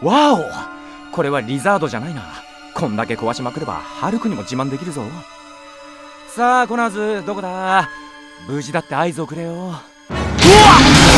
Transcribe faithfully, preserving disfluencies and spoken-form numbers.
わお、これはリザードじゃないな。こんだけ壊しまくればハルクにも自慢できるぞ。さあコナーズ、どこだ。無事だって合図をくれよ。うわっ